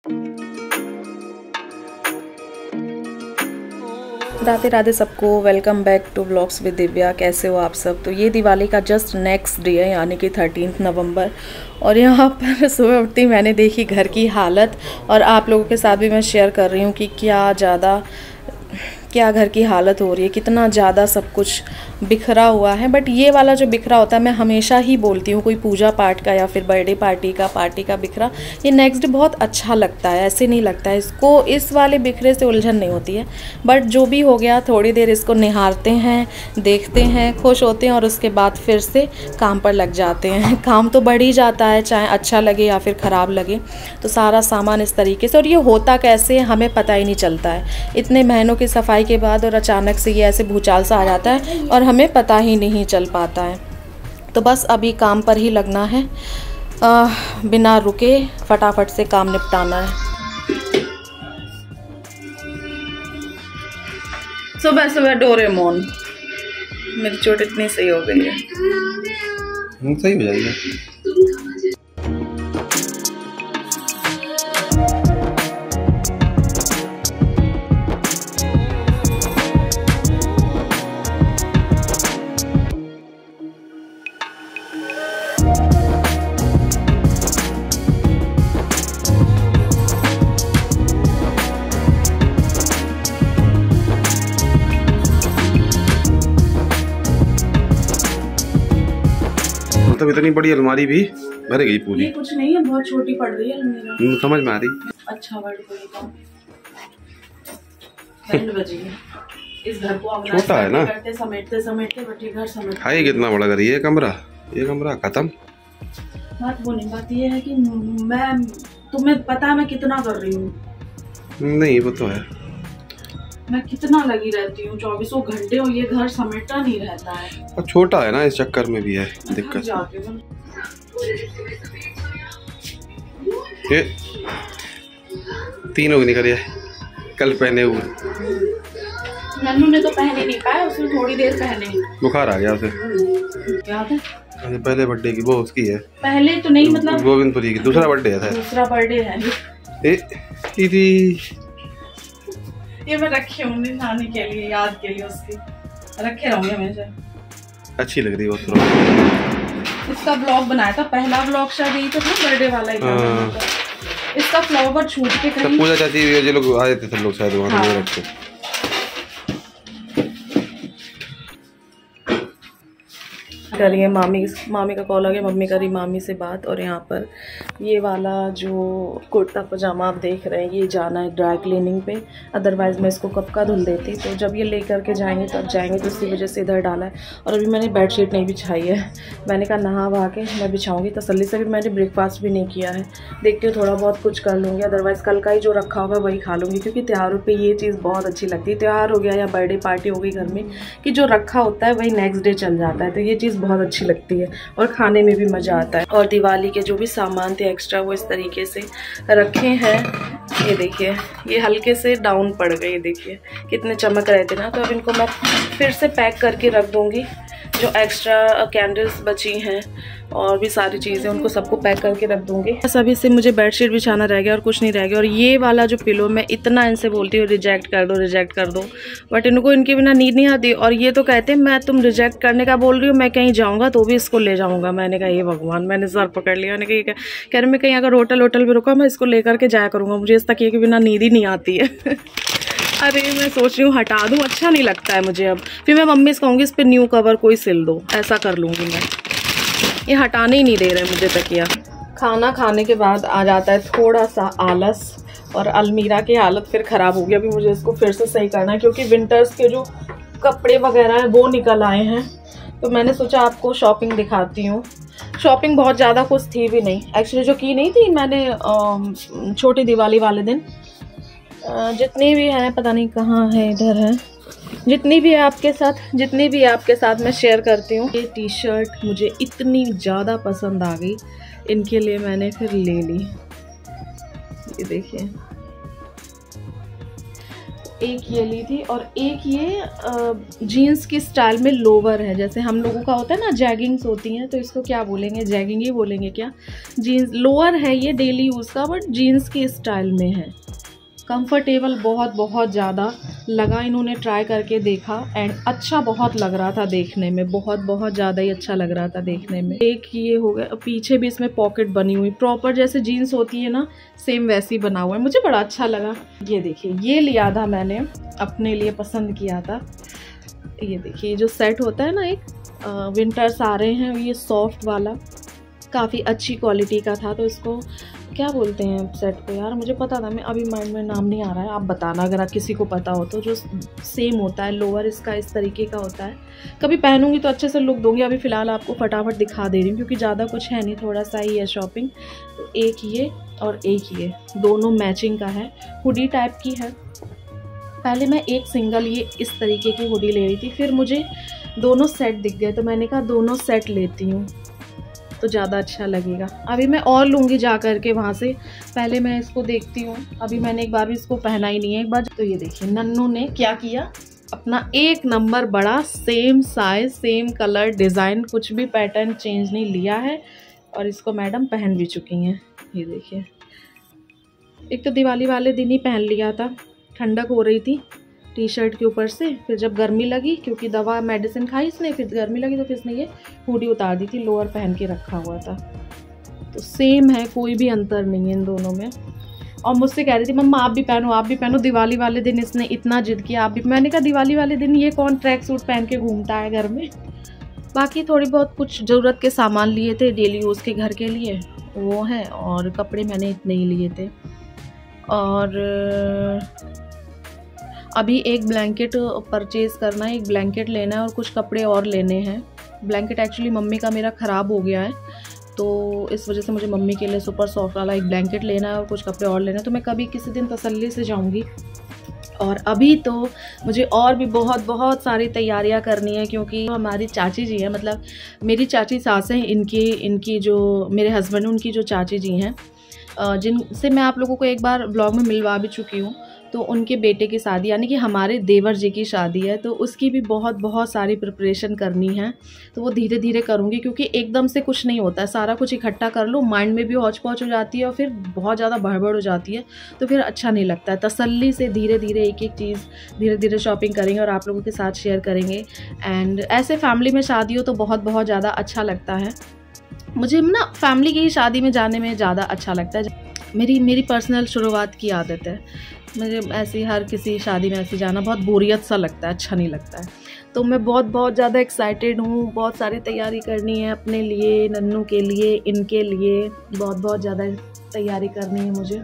राधे राधे सबको, welcome back to vlogs with Divya. कैसे हो आप सब? तो ये दिवाली का जस्ट नेक्स्ट डे है, यानी कि 13 नवंबर। और यहाँ पर सुबह उठती मैंने देखी घर की हालत, और आप लोगों के साथ भी मैं शेयर कर रही हूँ कि क्या घर की हालत हो रही है, कितना ज़्यादा सब कुछ बिखरा हुआ है। बट ये वाला जो बिखरा होता है, मैं हमेशा ही बोलती हूँ, कोई पूजा पाठ का या फिर बर्थडे पार्टी का बिखरा, ये नेक्स्ट डे बहुत अच्छा लगता है, ऐसे नहीं लगता है। इसको इस वाले बिखरे से उलझन नहीं होती है। बट जो भी हो गया, थोड़ी देर इसको निहारते हैं, देखते हैं, खुश होते हैं, और उसके बाद फिर से काम पर लग जाते हैं। काम तो बढ़ ही जाता है, चाहे अच्छा लगे या फिर ख़राब लगे। तो सारा सामान इस तरीके से, और ये होता कैसे हमें पता ही नहीं चलता है। इतने महीनों की सफाई के बाद और अचानक से ये ऐसे भूचाल सा आ जाता है और हमें पता ही नहीं चल पाता है। तो बस अभी काम पर ही लगना है, बिना रुके फटाफट से काम निपटाना है। सुबह सुबह डोरेमोन, मेरी चोट इतनी सही हो गई है। सही हो जाएगी। मतलब इतनी बड़ी अलमारी भी भर गई पूरी। ये कुछ नहीं है, बहुत छोटी पड़ रही है अलमीरा। समझ में आ रही। अच्छा वर्ड इस घर को छोटा है ना, समेटते समेटते बटे घर समेट। हाई कितना बड़ा घर, ये कमरा खत्म। बात वो नहीं, बात ये है कि मैं, तुम्हें पता है मैं कितना कर रही हूँ। नहीं वो तो है, मैं कितना लगी रहती हूँ, 24 घंटे, और ये घर समेटा नहीं रहता है। और छोटा है ना, इस चक्कर में भी है दिक्कत। ये तीनों निकल है, कल पहने हुए। नन्नू ने तो पहने नहीं पाया, उसने थोड़ी देर पहने, बुखार आ गया उसे। क्या था? पहले बर्थडे की, वो उसकी है। पहले तो नहीं, मतलब गोविंदपुरी की दूसरा बर्थडे है। दूसरा बर्थडे है ये मैं रखे होंगे नानी के लिए, याद के लिए उसकी रखे रहूंगे हमेशा। अच्छी लग रही है वो। इसका ब्लॉग बनाया था, पहला ब्लॉग शायद यही तो था, बर्थडे वाला ही था। इसका फ्लावर छूट के कहीं पूजा चाची ये लोग आए थे, सब लोग शायद वहाँ पे रखे। करिए मामी का कॉल आ गया, मम्मी करी मामी से बात। और यहाँ पर ये वाला जो कुर्ता पजामा आप देख रहे हैं, ये जाना है ड्राई क्लीनिंग पे। अदरवाइज़ मैं इसको कब का धुल देती, तो जब ये लेकर के जाएंगे तब जाएंगे, तो इसी वजह से इधर डाला है। और अभी मैंने बेडशीट नहीं बिछाई है, मैंने कहा नहा वहा के मैं बिछाऊँगी तसल्ली से। भी मैंने ब्रेकफास्ट भी नहीं किया है, देखती हूँ थोड़ा बहुत कुछ कर लूँगी, अदरवाइज़ कल का ही जो रखा होगा वही खा लूँगी। क्योंकि त्योहारों पर ये चीज़ बहुत अच्छी लगती है, त्यौहार हो गया या बर्थडे पार्टी हो गई घर में, कि जो रखा होता है वही नेक्स्ट डे चल जाता है। तो ये चीज़ बहुत अच्छी लगती है और खाने में भी मज़ा आता है। और दिवाली के जो भी सामान थे एक्स्ट्रा, वो इस तरीके से रखे हैं। ये देखिए, ये हल्के से डाउन पड़ गए, ये देखिए कितने चमक रहे थे ना। तो अब इनको मैं फिर से पैक करके रख दूँगी। जो एक्स्ट्रा कैंडल्स बची हैं और भी सारी चीज़ें, उनको सबको पैक करके रख दूँगी। बस अभी से मुझे बेडशीट बिछाना रह गया और कुछ नहीं रह गया। और ये वाला जो पिलो, मैं इतना इनसे बोलती हूँ रिजेक्ट कर दो, बट इनको इनके बिना नींद नहीं आती। और ये तो कहते हैं मैं तुम रिजेक्ट करने का बोल रही हूँ, मैं कहीं जाऊँगा तो भी इसको ले जाऊँगा। मैंने कहा ये भगवान, मैंने सर पकड़ लिया। मैंने कहा कह रहे मैं कहीं अगर होटल में रुका, मैं इसको लेकर के जाया करूँगा, मुझे इस तकिए के बिना नींद ही नहीं आती है। अरे मैं सोच रही हूँ हटा दूँ, अच्छा नहीं लगता है मुझे अब। फिर मैं मम्मी से कहूँगी इस पर न्यू कवर कोई सिल दो, ऐसा कर लूँगी मैं। ये हटाने ही नहीं दे रहे मुझे तकिया। खाना खाने के बाद आ जाता है थोड़ा सा आलस, और अलमीरा की हालत फिर ख़राब हो गई। अभी मुझे इसको फिर से सही करना है, क्योंकि विंटर्स के जो कपड़े वगैरह हैं वो निकल आए हैं। तो मैंने सोचा आपको शॉपिंग दिखाती हूँ। शॉपिंग बहुत ज़्यादा कुछ थी भी नहीं एक्चुअली, जो की नहीं थी मैंने छोटी दिवाली वाले दिन। जितनी भी हैं, पता नहीं कहाँ है, इधर है, जितनी भी आपके साथ मैं शेयर करती हूँ। ये टी शर्ट मुझे इतनी ज़्यादा पसंद आ गई, इनके लिए मैंने फिर ले ली। ये देखिए, एक ये ली थी और एक ये जीन्स की स्टाइल में लोवर है, जैसे हम लोगों का होता है ना जैगिंग्स होती हैं, तो इसको क्या बोलेंगे, जैगिंग ही बोलेंगे क्या। जीन्स लोअर है ये डेली यूज़ का, बट जीन्स की स्टाइल में है। कंफर्टेबल बहुत ज़्यादा लगा, इन्होंने ट्राई करके देखा एंड अच्छा बहुत लग रहा था देखने में, बहुत ज़्यादा ही अच्छा लग रहा था देखने में। एक ये हो गया, पीछे भी इसमें पॉकेट बनी हुई, प्रॉपर जैसे जीन्स होती है ना सेम वैसी बना हुआ है, मुझे बड़ा अच्छा लगा। ये देखिए, ये लिया था मैंने, अपने लिए पसंद किया था। ये देखिए जो सेट होता है ना, एक विंटर्स आ रहे हैं, ये सॉफ्ट वाला काफ़ी अच्छी क्वालिटी का था। तो इसको क्या बोलते हैं सेट को यार, मुझे पता था, मैं अभी माइंड में नाम नहीं आ रहा है, आप बताना अगर आप किसी को पता हो तो। जो सेम होता है लोअर इसका इस तरीके का होता है, कभी पहनूंगी तो अच्छे से लुक दूंगी, अभी फ़िलहाल आपको फटाफट दिखा दे रही हूँ क्योंकि ज़्यादा कुछ है नहीं, थोड़ा सा ही है शॉपिंग। तो एक ये और एक ये दोनों मैचिंग का है, हुडी टाइप की है। पहले मैं एक सिंगल ये इस तरीके की हुडी ले रही थी, फिर मुझे दोनों सेट दिख गए तो मैंने कहा दोनों सेट लेती हूँ तो ज़्यादा अच्छा लगेगा। अभी मैं और लूँगी जा कर के वहाँ से, पहले मैं इसको देखती हूँ। अभी मैंने एक बार भी इसको पहना ही नहीं है। एक बार तो ये देखिए नन्नू ने क्या किया, अपना एक नंबर बड़ा same size same colour design, कुछ भी पैटर्न चेंज नहीं लिया है और इसको मैडम पहन भी चुकी हैं। ये देखिए, एक तो दिवाली वाले दिन ही पहन लिया था, ठंडक हो रही थी टी शर्ट के ऊपर से, फिर जब गर्मी लगी क्योंकि दवा मेडिसिन खाई इसने, फिर गर्मी लगी तो फिर इसने ये हुडी उतार दी थी, लोअर पहन के रखा हुआ था। तो सेम है, कोई भी अंतर नहीं है इन दोनों में। और मुझसे कह रही थी मम्मा आप भी पहनो आप भी पहनो, दिवाली वाले दिन इसने इतना जिद किया आप भी। मैंने कहा दिवाली वाले दिन ये कौन ट्रैक सूट पहन के घूमता है घर में। बाकी थोड़ी बहुत कुछ ज़रूरत के सामान लिए थे डेली यूज़ के घर के लिए, वो हैं, और कपड़े मैंने इतने ही लिए थे। और अभी एक ब्लैंकेट परचेज़ करना है, एक ब्लैंकेट लेना है और कुछ कपड़े और लेने हैं। ब्लैंकेट एक्चुअली मम्मी का मेरा ख़राब हो गया है, तो इस वजह से मुझे मम्मी के लिए सुपर सॉफ्ट वाला एक ब्लैंकेट लेना है और कुछ कपड़े और लेना है। तो मैं कभी किसी दिन तसल्ली से जाऊंगी। और अभी तो मुझे और भी बहुत सारी तैयारियां करनी है क्योंकि हमारी चाची जी हैं, मतलब मेरी चाची सास हैं, इनकी जो मेरे हस्बैंड हैं उनकी जो चाची जी हैं, जिनसे मैं आप लोगों को एक बार ब्लॉग में मिलवा भी चुकी हूँ। तो उनके बेटे की शादी यानी कि हमारे देवर जी की शादी है, तो उसकी भी बहुत सारी प्रिपरेशन करनी है। तो वो धीरे धीरे करूँगी क्योंकि एकदम से कुछ नहीं होता है, सारा कुछ इकट्ठा कर लो माइंड में भी हौच पौच हो जाती है और फिर बहुत ज़्यादा भड़बड़ हो जाती है, तो फिर अच्छा नहीं लगता है। तसल्ली से धीरे धीरे एक एक चीज़ धीरे धीरे शॉपिंग करेंगे और आप लोगों के साथ शेयर करेंगे। एंड ऐसे फैमिली में शादी हो तो बहुत ज़्यादा अच्छा लगता है। मुझे ना फैमिली की शादी में जाने में ज़्यादा अच्छा लगता है। मेरी पर्सनल शुरुआत की आदत है, मुझे ऐसी हर किसी शादी में ऐसे जाना बहुत बोरियत सा लगता है, अच्छा नहीं लगता है। तो मैं बहुत ज़्यादा एक्साइटेड हूँ, बहुत सारी तैयारी करनी है अपने लिए, नन्नू के लिए, इनके लिए बहुत ज़्यादा तैयारी करनी है मुझे।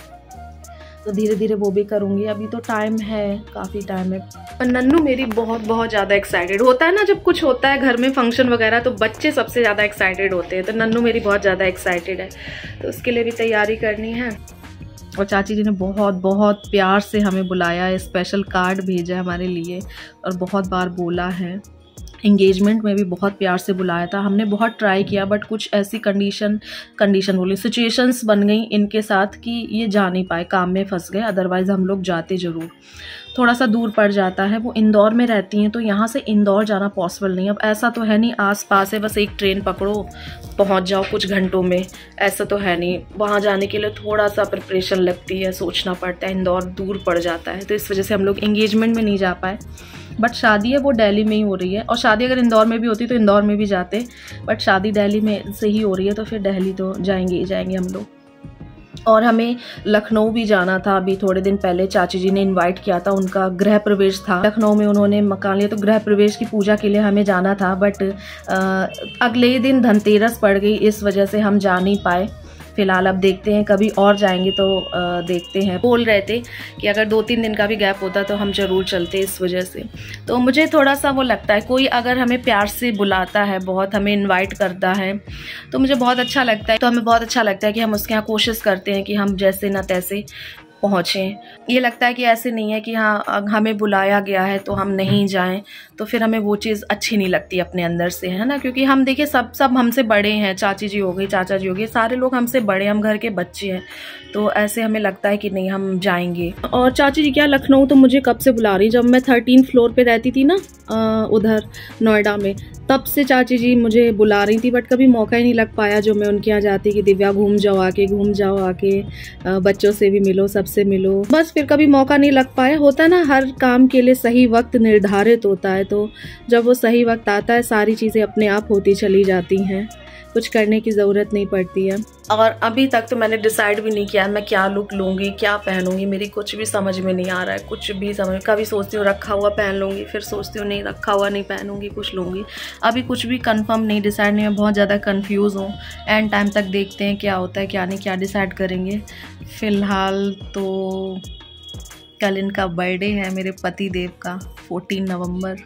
तो धीरे धीरे वो भी करूँगी, अभी तो टाइम है, काफ़ी टाइम है। पर नन्नू मेरी बहुत ज़्यादा एक्साइटेड होता है ना, जब कुछ होता है घर में फंक्शन वगैरह तो बच्चे सबसे ज़्यादा एक्साइटेड होते हैं, तो नन्नू मेरी बहुत ज़्यादा एक्साइटेड है, तो उसके लिए भी तैयारी करनी है। और चाची जी ने बहुत प्यार से हमें बुलाया है, स्पेशल कार्ड भेजा है हमारे लिए और बहुत बार बोला है। एंगेजमेंट में भी बहुत प्यार से बुलाया था, हमने बहुत ट्राई किया बट कुछ ऐसी कंडीशन बोली सिचुएशंस बन गई इनके साथ कि ये जा नहीं पाए, काम में फंस गए, अदरवाइज़ हम लोग जाते ज़रूर। थोड़ा सा दूर पड़ जाता है, वो इंदौर में रहती हैं तो यहाँ से इंदौर जाना पॉसिबल नहीं। अब ऐसा तो है नहीं आस पास है, बस एक ट्रेन पकड़ो पहुँच जाओ कुछ घंटों में, ऐसा तो है नहीं। वहाँ जाने के लिए थोड़ा सा प्रिपरेशन लगती है, सोचना पड़ता है, इंदौर दूर पड़ जाता है, तो इस वजह से हम लोग एंगेजमेंट में नहीं जा पाए। बट शादी है वो दिल्ली में ही हो रही है, और शादी अगर इंदौर में भी होती तो इंदौर में भी जाते, बट शादी दिल्ली में से ही हो रही है तो फिर दिल्ली तो जाएंगे ही जाएंगे हम लोग। और हमें लखनऊ भी जाना था, अभी थोड़े दिन पहले चाची जी ने इनवाइट किया था, उनका गृह प्रवेश था लखनऊ में, उन्होंने मकान लिया तो गृह प्रवेश की पूजा के लिए हमें जाना था। बट अगले दिन धनतेरस पड़ गई, इस वजह से हम जा नहीं पाए। फिलहाल अब देखते हैं, कभी और जाएंगे तो देखते हैं। बोल रहे थे कि अगर 2-3 दिन का भी गैप होता तो हम ज़रूर चलते, इस वजह से। तो मुझे थोड़ा सा वो लगता है, कोई अगर हमें प्यार से बुलाता है, बहुत हमें इनवाइट करता है तो मुझे बहुत अच्छा लगता है, तो हमें बहुत अच्छा लगता है कि हम उसके यहाँ कोशिश करते हैं कि हम जैसे ना तैसे पहुँचे। ये लगता है कि ऐसे नहीं है कि हाँ हमें बुलाया गया है तो हम नहीं जाएं, तो फिर हमें वो चीज़ अच्छी नहीं लगती अपने अंदर से, है ना। क्योंकि हम देखिए सब हमसे बड़े हैं, चाची जी हो गई, चाचा जी हो गए, सारे लोग हमसे बड़े, हम घर के बच्चे हैं, तो ऐसे हमें लगता है कि नहीं हम जाएंगे। और चाची जी क्या लखनऊ तो मुझे कब से बुला रही, जब मैं 13 फ्लोर पे रहती थी ना उधर नोएडा में, तब से चाची जी मुझे बुला रही थी, बट कभी मौका ही नहीं लग पाया जो मैं उनके यहाँ जाती कि दिव्या घूम जाओ आके बच्चों से भी मिलो, सबसे मिलो, बस फिर कभी मौका नहीं लग पाया। होता है ना हर काम के लिए सही वक्त निर्धारित होता है, तो जब वो सही वक्त आता है सारी चीज़ें अपने आप होती चली जाती हैं, कुछ करने की ज़रूरत नहीं पड़ती है। और अभी तक तो मैंने डिसाइड भी नहीं किया मैं क्या लुक लूँगी, क्या पहनूंगी, मेरी कुछ भी समझ में नहीं आ रहा है, कुछ भी समझ। कभी सोचती हूँ रखा हुआ पहन लूँगी, फिर सोचती हूँ नहीं रखा हुआ नहीं पहनूंगी, कुछ लूँगी। अभी कुछ भी कंफर्म नहीं, डिसाइड नहीं, मैं बहुत ज़्यादा कंफ्यूज हूँ। एंड टाइम तक देखते हैं क्या होता है क्या नहीं, क्या डिसाइड करेंगे। फ़िलहाल तो कल इनका बर्थडे है, मेरे पति देव का, 14 नवंबर।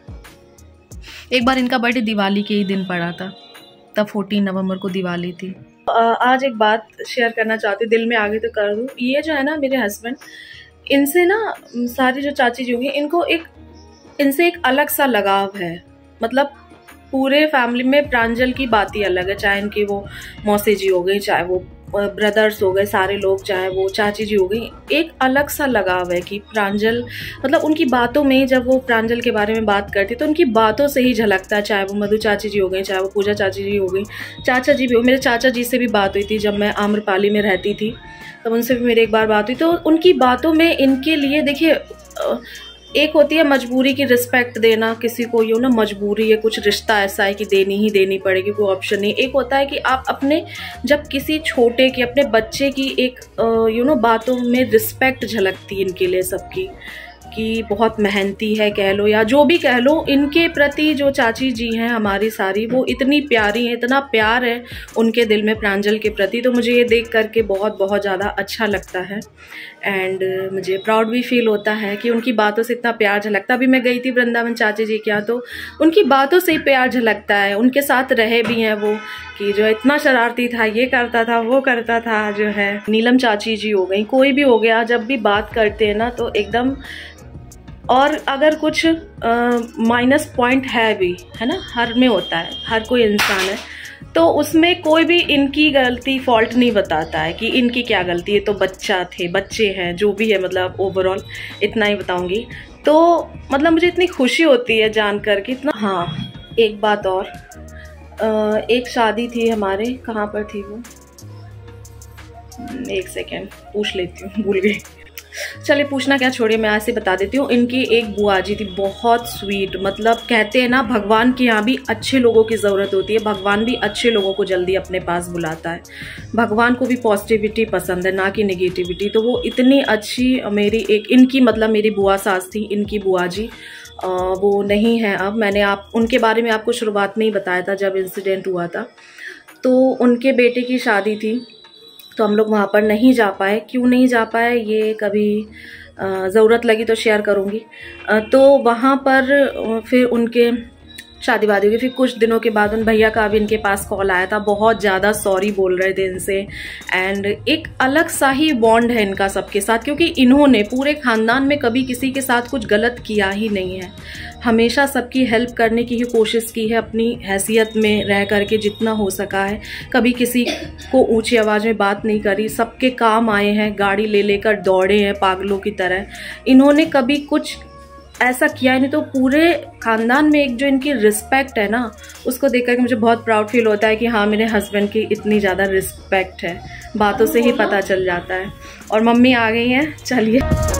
एक बार इनका बर्थडे दिवाली के ही दिन पड़ा था, तब 14 नवंबर को दिवाली थी। आज एक बात शेयर करना चाहती हूँ, दिल में आ गई तो कर दूँ। ये जो है ना मेरे हस्बैंड, इनसे ना सारी जो चाची जी होंगी इनको इनसे एक अलग सा लगाव है। मतलब पूरे फैमिली में प्रांजल की बात ही अलग है, चाहे इनकी वो मौसी जी हो गई, चाहे वो ब्रदर्स हो गए, सारे लोग, चाहे वो चाची जी हो गई, एक अलग सा लगाव है कि प्रांजल, मतलब उनकी बातों में, जब वो प्रांजल के बारे में बात करती तो उनकी बातों से ही झलकता है। चाहे वो मधु चाची जी हो गई, चाहे वो पूजा चाची जी हो गई, चाचा जी भी हो। मेरे चाचा जी से भी बात हुई थी जब मैं आम्रपाली में रहती थी, तब उनसे भी मेरी एक बार बात हुई। तो उनकी बातों में इनके लिए देखिए, एक होती है मजबूरी की रिस्पेक्ट देना किसी को, यूँ ना मजबूरी है, कुछ रिश्ता ऐसा है कि देनी ही देनी पड़ेगी, कोई ऑप्शन नहीं। एक होता है कि आप अपने, जब किसी छोटे की, अपने बच्चे की एक बातों में रिस्पेक्ट झलकती इनके लिए सबकी, कि बहुत मेहनती है कह लो या जो भी कह लो, इनके प्रति जो चाची जी हैं हमारी सारी, वो इतनी प्यारी हैं, इतना प्यार है उनके दिल में प्रांजल के प्रति। तो मुझे ये देख करके बहुत ज़्यादा अच्छा लगता है। एंड मुझे प्राउड भी फील होता है कि उनकी बातों से इतना प्यार झलकता। अभी मैं गई थी वृंदावन चाची जी के यहाँ, तो उनकी बातों से ही प्यार झलकता है। उनके साथ रहे भी हैं वो, कि जो इतना शरारती था, ये करता था, वो करता था, जो है नीलम चाची जी हो गई, कोई भी हो गया, जब भी बात करते हैं ना तो एकदम। और अगर कुछ माइनस पॉइंट है भी, है ना, हर में होता है, हर कोई इंसान है, तो उसमें कोई भी इनकी गलती, फॉल्ट नहीं बताता है कि इनकी क्या गलती है, तो बच्चे हैं, जो भी है, मतलब ओवरऑल इतना ही बताऊंगी। तो मतलब मुझे इतनी खुशी होती है जानकर कि इतना। हाँ, एक बात और, एक शादी थी हमारे, कहाँ पर थी वो, एक सेकेंड पूछ लेती हूँ, भूल गई। चलिए पूछना क्या, छोड़िए, मैं ऐसे बता देती हूँ। इनकी एक बुआ जी थी, बहुत स्वीट, मतलब कहते हैं ना भगवान के यहाँ भी अच्छे लोगों की ज़रूरत होती है, भगवान भी अच्छे लोगों को जल्दी अपने पास बुलाता है। भगवान को भी पॉजिटिविटी पसंद है, ना कि नेगेटिविटी। तो वो इतनी अच्छी, मेरी एक इनकी, मतलब मेरी बुआ सास थी, इनकी बुआ जी, वो नहीं है अब। मैंने उनके बारे में आपको शुरुआत में ही बताया था जब इंसिडेंट हुआ था। तो उनके बेटे की शादी थी, तो हम लोग वहाँ पर नहीं जा पाए। क्यों नहीं जा पाए, ये कभी ज़रूरत लगी तो शेयर करूँगी। तो वहाँ पर फिर उनके शादी वादी हुई। फिर कुछ दिनों के बाद उन भैया का भी इनके पास कॉल आया था, बहुत ज़्यादा सॉरी बोल रहे थे इनसे। एंड एक अलग सा ही बॉन्ड है इनका सबके साथ, क्योंकि इन्होंने पूरे ख़ानदान में कभी किसी के साथ कुछ गलत किया ही नहीं है। हमेशा सबकी हेल्प करने की ही कोशिश की है, अपनी हैसियत में रह करके जितना हो सका है। कभी किसी को ऊंची आवाज़ में बात नहीं करी, सबके काम आए हैं, गाड़ी ले लेकर दौड़े हैं पागलों की तरह। इन्होंने कभी कुछ ऐसा किया ही नहीं। तो पूरे खानदान में एक जो इनकी रिस्पेक्ट है ना, उसको देख कर मुझे बहुत प्राउड फील होता है कि हाँ, मेरे हस्बैंड की इतनी ज़्यादा रिस्पेक्ट है। बातों से ही पता चल जाता है। और मम्मी आ गई हैं, चलिए।